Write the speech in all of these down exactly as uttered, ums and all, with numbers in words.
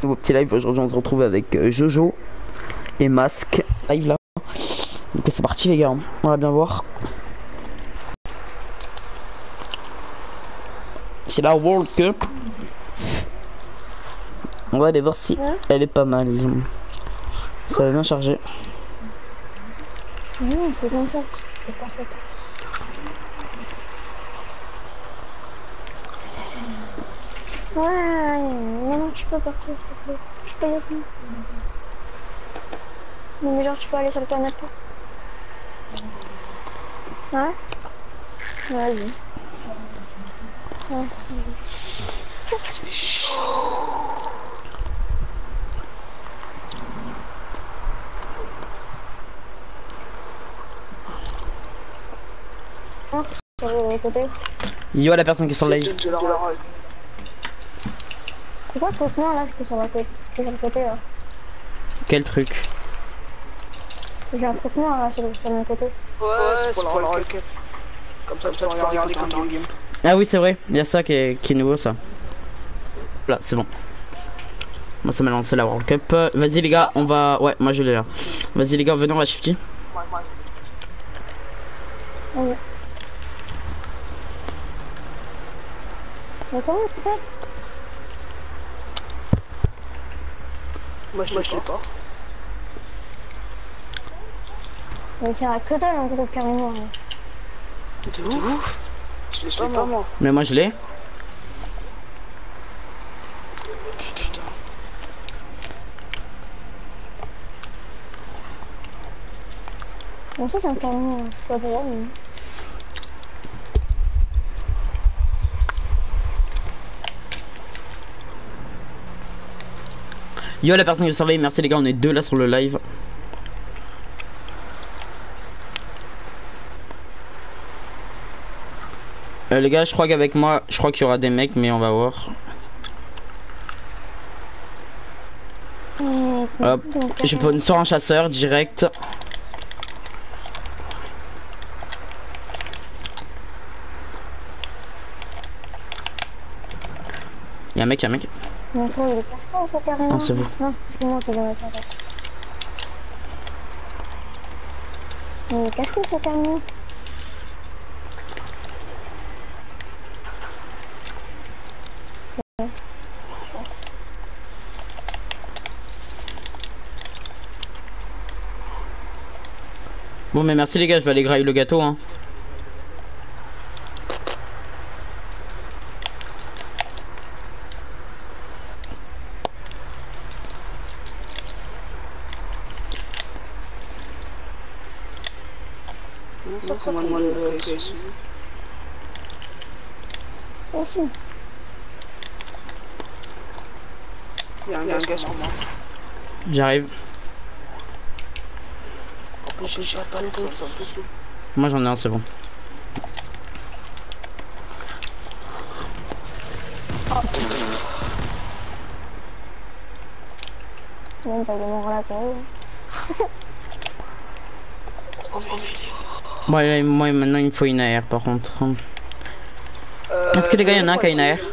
Nouveau petit live, aujourd'hui on se retrouve avec euh, Jojo et Masque. Live là. Donc c'est parti les gars, on va bien voir. C'est la World Cup. On va aller voir si elle est pas mal. Ça va bien charger. Non, c'est comme ça, c'est pas ça. Ouais, non, non, tu peux partir, s'il te plaît. Je peux y aller. Non, mais genre, tu peux aller sur le canapé. Ouais. Vas-y. Ouais, sur le côté. Yo à la personne qui est sur le live. C'est quoi le truc noir là, ce qui est sur le côté, ce qui est sur le côté là? Quel truc? J'ai un truc noir là sur le, sur le côté. Ouais, c'est pour la World Cup. Comme ça, tu peux regarder quand t'es en game. Ah oui c'est vrai, il y a ça qui est, qui est nouveau ça. Là c'est bon. Moi ça m'a lancé la World Cup. Vas-y les gars, on va... Ouais moi je l'ai là. Vas-y les gars, venez on va shifty. Vas-y. Mais comment tu fais? Moi je sais pas. Mais c'est un que dalle en gros carrément. Hein. De ouf. Je l'ai pas moi. Mais moi je l'ai. Putain. Bon ça c'est un carrément, je sais pas pourquoi mais... Yo la personne qui est sur le live, merci les gars, on est deux là sur le live. Euh, les gars, je crois qu'avec moi, je crois qu'il y aura des mecs, mais on va voir. Mmh, Hop, je peux sur un chasseur direct. Y'a un mec, y'a un mec. Mon frère il est casse-pas ce carrément. Non, c'est bon. Non, c'est moi qui devrais faire ça. Mais qu'est-ce que c'est carrément? Bon mais merci les gars, je vais aller grailler le gâteau hein. Aussi. Il y a un gars sur moi. J'arrive. J'ai pas le temps, ça fout. Moi j'en ai un, c'est bon. Même pas de mort là pour eux. Bon là, moi maintenant il me faut une A R par contre. Est-ce que les gars, il y en a un qui a une A R?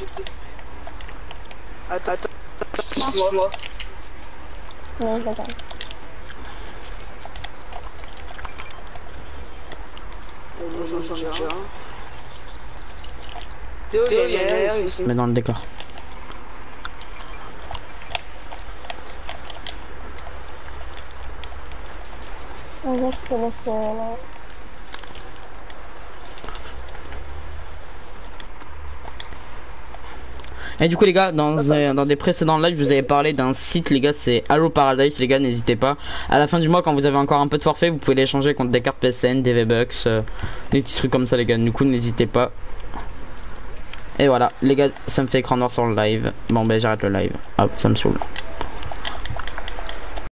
Attends, attends, moi. Ouais, j'attends. J'en ai un. Théo, il y a une A R ici. Mais dans le décor. Ouais, je te laisse euh, là. Et du coup les gars, dans, euh, dans des précédents lives, je vous avais parlé d'un site les gars, c'est Halo Paradise les gars, n'hésitez pas. À la fin du mois quand vous avez encore un peu de forfait, vous pouvez l'échanger contre des cartes P S N, des V-Bucks, euh, des petits trucs comme ça les gars, du coup n'hésitez pas. Et voilà, les gars, ça me fait écran noir sur le live. Bon ben j'arrête le live, hop, ça me saoule.